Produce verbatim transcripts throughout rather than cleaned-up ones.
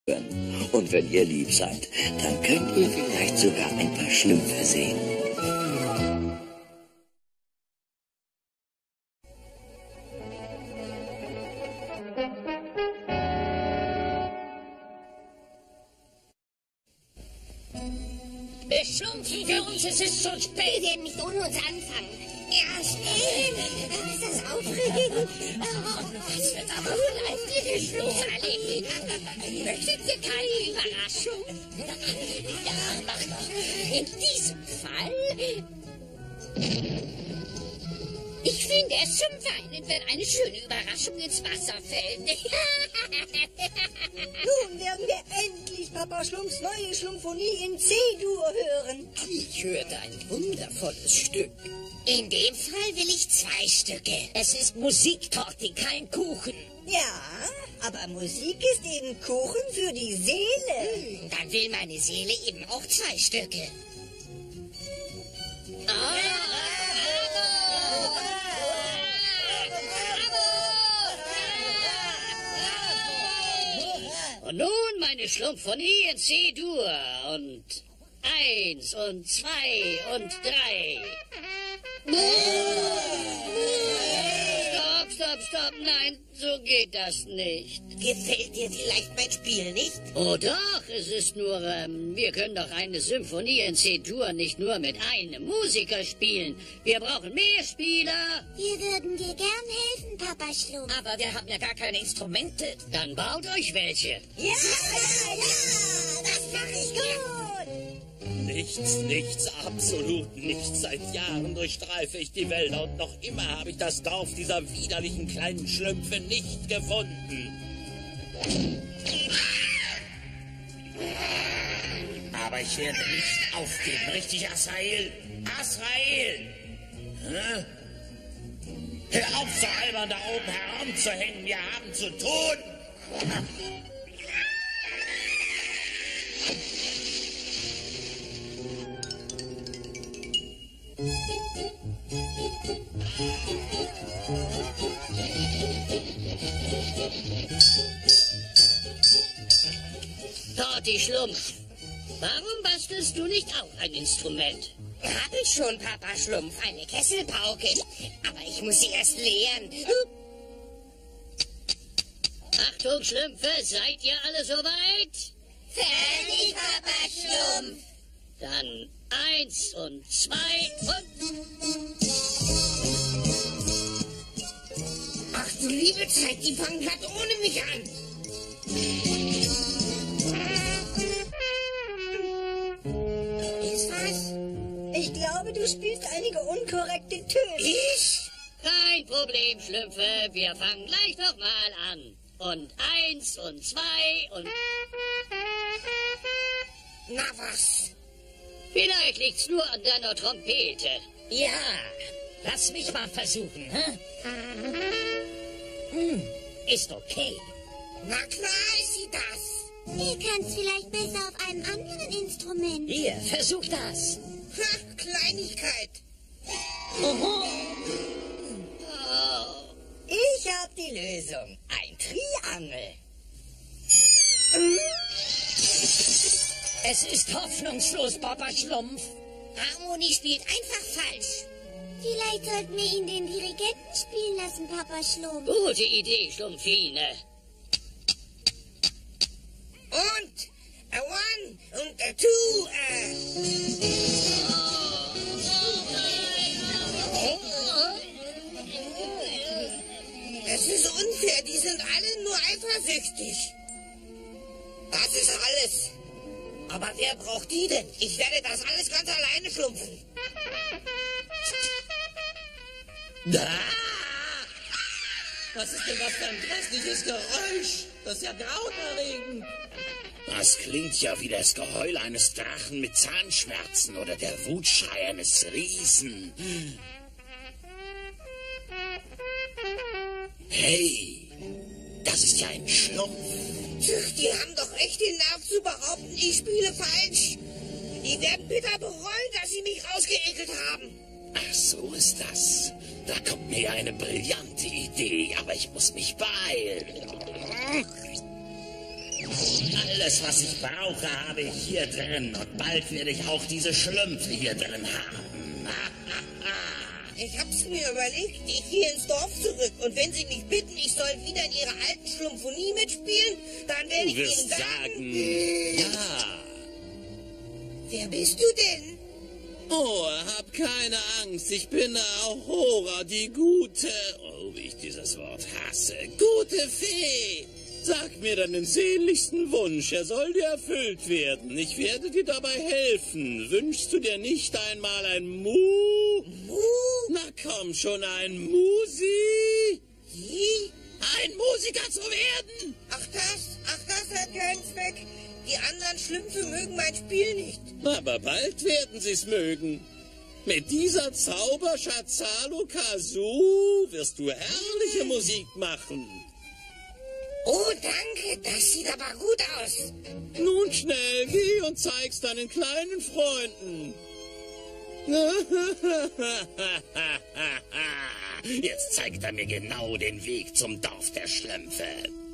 Und wenn ihr lieb seid, dann könnt ihr vielleicht sogar ein paar Schlümpfe sehen. Beschlumpfen wir uns, es ist schon spät. Wir werden nicht ohne uns anfangen. Ja, schnell. Ist das aufregend? Oh, das wird aber vielleicht die Schlusshalle. Möchtet ihr keine Überraschung? Ja, mach doch. In diesem Fall... Ich finde es zum Weinen, wenn eine schöne Überraschung ins Wasser fällt. Nun werden wir endlich Papa Schlumpfs neue Schlumphonie in C-Dur hören. Ich hörte ein wundervolles Stück. In dem Fall will ich zwei Stücke. Es ist Musiktorte, kein Kuchen. Ja, aber Musik ist eben Kuchen für die Seele. Hm, dann will meine Seele eben auch zwei Stücke. Ah! Und nun meine Schlumphonie in C-Dur und eins und zwei und drei. Stopp, stopp, stopp, nein, so geht das nicht. Gefällt dir vielleicht mein Spiel nicht? Oh doch, es ist nur, ähm, wir können doch eine Symphonie in C-Dur nicht nur mit einem Musiker spielen. Wir brauchen mehr Spieler. Wir würden dir gern helfen, Papa Schlumpf. Aber wir haben ja gar keine Instrumente. Dann baut euch welche. Ja, ja, ja, das mache ich gut. Nichts, nichts, absolut nichts. Seit Jahren durchstreife ich die Wälder und noch immer habe ich das Dorf dieser widerlichen kleinen Schlümpfe nicht gefunden. Aber ich werde nicht aufgeben, richtig, Azrael? Azrael! Hä? Hör auf, so albern da oben herumzuhängen, wir haben zu tun! Torti Schlumpf, warum bastelst du nicht auch ein Instrument? Hab ich schon, Papa Schlumpf, eine Kesselpauke. Aber ich muss sie erst leeren. Achtung, Schlümpfe, seid ihr alle soweit? Fertig, Papa Schlumpf. Dann eins und zwei und... Ach du liebe Zeit, die fangen grad ohne mich an. Ist was? Ich glaube, du spielst einige unkorrekte Töne. Ich? Kein Problem, Schlümpfe, wir fangen gleich nochmal an. Und eins und zwei und... Na was? Vielleicht liegt's nur an deiner Trompete. Ja, lass mich mal versuchen, hä? Hm, ist okay. Na klar ist sie das. Ihr kannt's vielleicht besser auf einem anderen Instrument. Hier, versuch das. Ha, Kleinigkeit. Oho. Oh. Ich hab die Lösung. Ein Triangel. Es ist hoffnungslos, Papa Schlumpf. Harmonie spielt einfach falsch. Vielleicht sollten wir ihn den Dirigenten spielen lassen, Papa Schlumpf. Gute Idee, Schlumpfine. Und a one und a two, a... Es ist unfair, die sind alle nur eifersüchtig. Das ist alles. Aber wer braucht die denn? Ich werde das alles ganz alleine schlumpfen. Da! Was ist denn das für ein grässliches Geräusch? Das ist ja grauenerregend. Das klingt ja wie das Geheul eines Drachen mit Zahnschmerzen oder der Wutschrei eines Riesen. Hey, das ist ja ein Schlumpf. Tch, die haben doch echt den Nerv zu behaupten, ich spiele falsch. Die werden bitter bereuen, dass sie mich rausgeekelt haben. Ach, so ist das. Da kommt mir ja eine brillante Idee, aber ich muss mich beeilen. Alles, was ich brauche, habe ich hier drin. Und bald werde ich auch diese Schlümpfe hier drin haben. Ich hab's mir überlegt, ich gehe ins Dorf zurück. Und wenn Sie mich bitten, ich soll wieder in Ihrer alten Schlumphonie mitspielen, dann werde ich Du wirst Ihnen sagen... sagen, ja. Wer bist du denn? Oh, hab keine Angst, ich bin Aurora, die gute, oh, wie ich dieses Wort hasse, gute Fee. Sag mir deinen sehnlichsten Wunsch, er soll dir erfüllt werden. Ich werde dir dabei helfen. Wünschst du dir nicht einmal ein Mu? Mu? Na komm schon, ein Musi? Wie? Ein Musiker zu werden? Ach das, ach das hat keinen Zweck. Die anderen Schlümpfe mögen mein Spiel nicht. Aber bald werden sie's mögen. Mit dieser Zauberschatzalo Kazoo wirst du herrliche Musik machen. Oh, danke, das sieht aber gut aus. Nun schnell, geh und zeig's deinen kleinen Freunden. Jetzt zeigt er mir genau den Weg zum Dorf der Schlümpfe.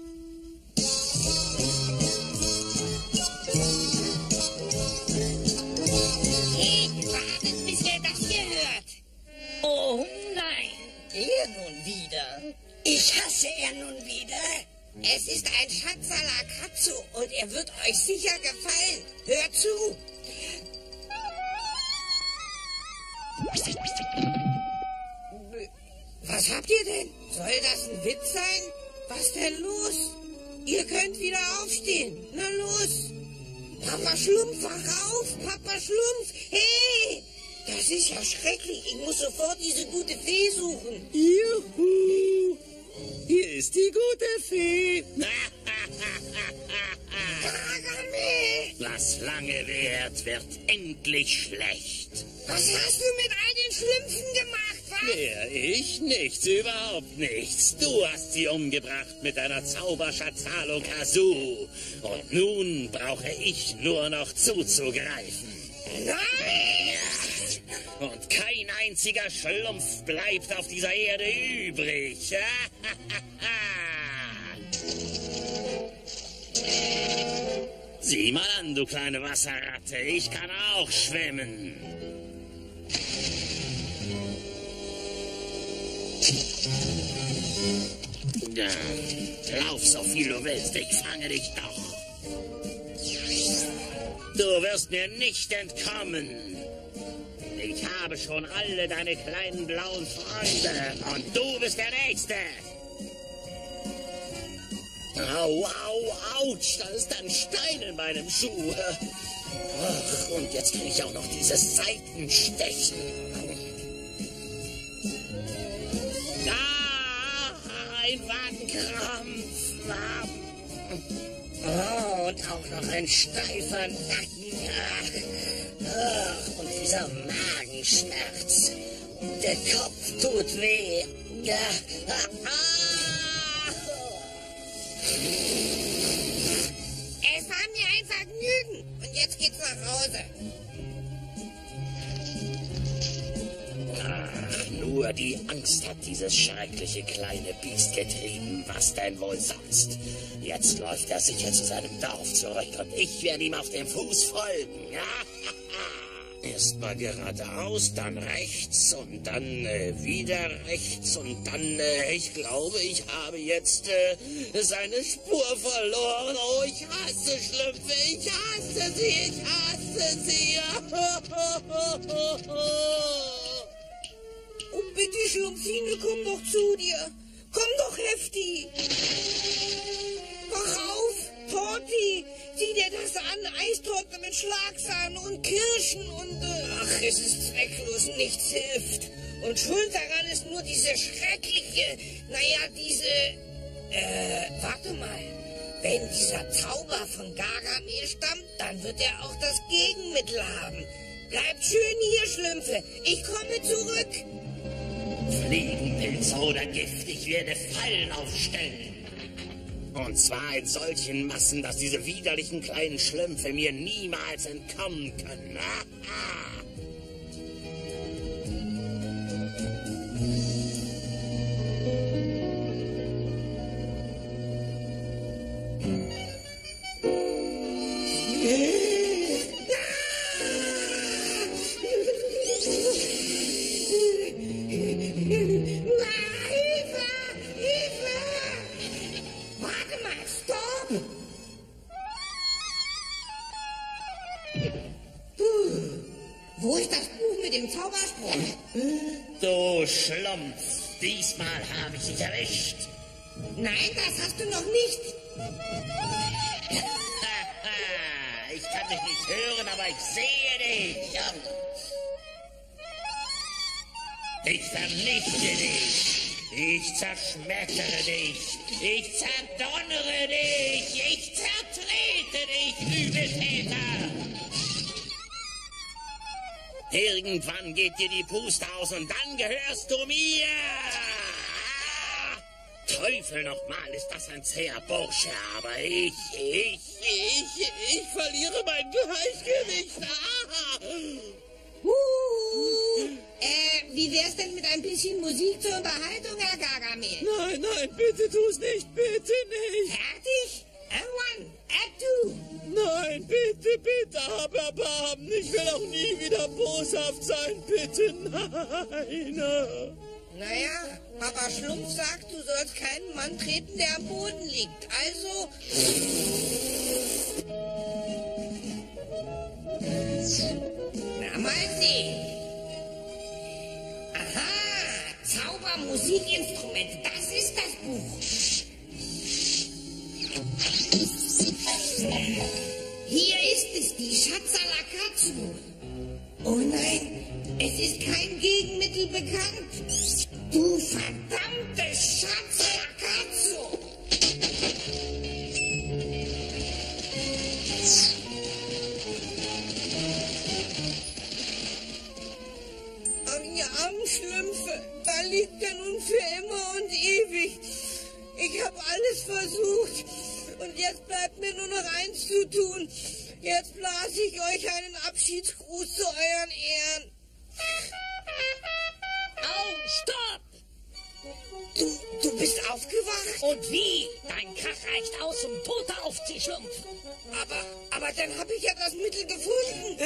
Hey, wartet, bis ihr das hier hört. Oh nein, er nun wieder. Ich hasse er nun wieder. Es ist ein Schatzalakatsu und er wird euch sicher gefallen. Hört zu. Was habt ihr denn? Soll das ein Witz sein? Was denn los? Ihr könnt wieder aufstehen. Na los. Papa Schlumpf, wach auf. Papa Schlumpf. Hey, das ist ja schrecklich. Ich muss sofort diese gute Fee suchen. Juhu! Hier ist die gute Fee. Gargamel! Was lange währt, wird endlich schlecht. Was hast du mit all den Schlümpfen gemacht, was? Wer, ich? Nichts, überhaupt nichts. Du hast sie umgebracht mit deiner Zauberschatzalo Kazoo. Und nun brauche ich nur noch zuzugreifen. Nein! Und kein einziger Schlumpf bleibt auf dieser Erde übrig. Sieh mal an, du kleine Wasserratte, ich kann auch schwimmen. Ja, lauf so viel du willst, ich fange dich doch. Du wirst mir nicht entkommen. Ich habe schon alle deine kleinen blauen Freunde und du bist der Nächste. Au, au, ouch, da ist ein Stein in meinem Schuh. Ach, und jetzt kriege ich auch noch dieses Seitenstechen. Ah, ein Wadenkrampf. Oh, und auch noch ein steifer Nacken. Ach, und dieser Magenschmerz. Der Kopf tut weh. Ah. Es war mir ein Vergnügen. Und jetzt geht's nach Hause. Ach, nur die Angst hat dieses schreckliche kleine Biest getrieben. Was denn wohl sonst? Jetzt läuft er sicher zu seinem Dorf zurück und ich werde ihm auf dem Fuß folgen. Erst mal geradeaus, dann rechts und dann äh, wieder rechts und dann, äh, ich glaube, ich habe jetzt äh, seine Spur verloren. Oh, ich hasse Schlümpfe, ich hasse sie, ich hasse sie. Oh, bitte, Schlumpfine, komm doch zu dir. Komm doch, Hefti. Wach auf, Torti. Sieh dir das an, Eistorte mit Schlagsahne und Kirschen und... Äh, ach, es ist zwecklos, nichts hilft. Und schuld daran ist nur diese schreckliche... Naja, diese... Äh, warte mal. Wenn dieser Zauber von Gargamel stammt, dann wird er auch das Gegenmittel haben. Bleibt schön hier, Schlümpfe. Ich komme zurück. Fliegenpilze oder Gift, ich werde Fallen aufstellen. Und zwar in solchen Massen, dass diese widerlichen kleinen Schlümpfe mir niemals entkommen können. Warte mal, stopp! Wo ist das Buch mit dem Zauberspruch? Du Schlumpf, diesmal habe ich dich erwischt. Nein, das hast du noch nicht. Ich kann dich nicht hören, aber ich sehe dich. Ja. Ich vernichte dich. Ich zerschmettere dich. Ich zerdonnere dich. Ich zertrete dich, Übeltäter. Irgendwann geht dir die Puste aus und dann gehörst du mir. Teufel nochmal, ist das ein zäher Bursche, aber ich, ich, ich, ich verliere mein Gleichgewicht. Ah. Uh, äh, wie wär's denn mit ein bisschen Musik zur Unterhaltung, Herr Gargamel? Nein, nein, bitte tu's nicht, bitte nicht. Fertig? A one, a two. Nein, bitte, bitte, hab Erbarmen. Ich will auch nie wieder boshaft sein, bitte, nein. Naja, Papa Schlumpf sagt, du sollst keinen Mann treten, der am Boden liegt. Also... Na, mal sehen. Aha, Zaubermusikinstrument, das ist das Buch. Hier ist es, die Schatzalakatsu. Oh nein, es ist kein Gegenmittel bekannt. Du verdammte Schatzalakatsu! Ach, ihr armen Schlümpfe, da liegt er nun für immer und ewig. Ich habe alles versucht und jetzt bleibt mir nur noch eins zu tun. Jetzt blase ich euch einen Abschiedsgruß zu euren Ehren. Au, stopp! Du, du bist aufgewacht? Und wie? Dein Krach reicht aus, um Tote aufzuschlumpfen. Aber, aber dann habe ich ja das Mittel gefunden.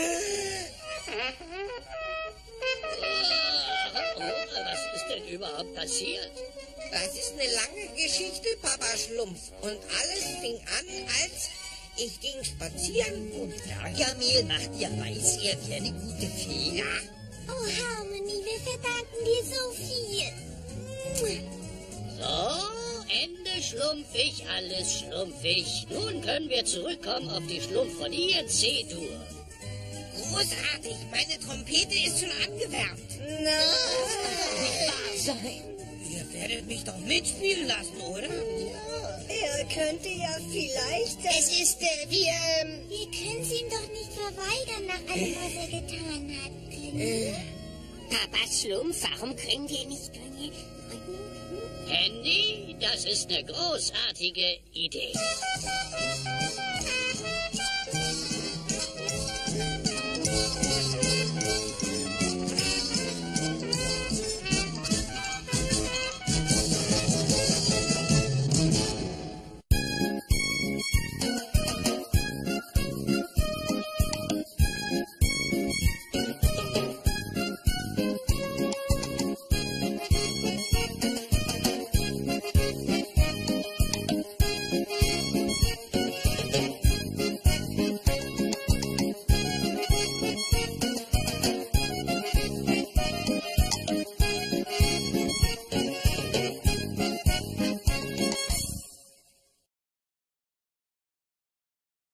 Was ist denn überhaupt passiert? Das ist eine lange Geschichte, Papa Schlumpf. Und alles fing an, als ich ging spazieren und Gargamel macht ja weiß, er wäre eine gute Fee. ja, Oh, Harmony, wir verdanken dir so viel. So, Ende schlumpfig, alles schlumpfig. Nun können wir zurückkommen auf die Schlumpf von I N C-Tour. großartig. Meine Trompete ist schon angewärmt. Nicht wahr sein. Ihr werdet mich doch mitspielen lassen, oder? Er könnte ja vielleicht... Es ist, äh, wir, ähm... Wir können es ihm doch nicht verweigern, nach allem, was er getan hat. Äh, Papa Schlumpf, warum kriegen wir nicht Dringe? Handy, das ist eine großartige Idee.